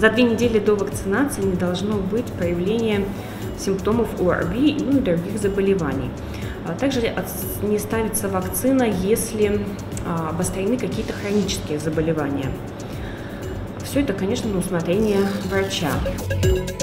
За 2 недели до вакцинации не должно быть проявления симптомов ОРВИ и других заболеваний. Также не ставится вакцина, если обострены какие-то хронические заболевания. Все это, конечно, на усмотрение врача.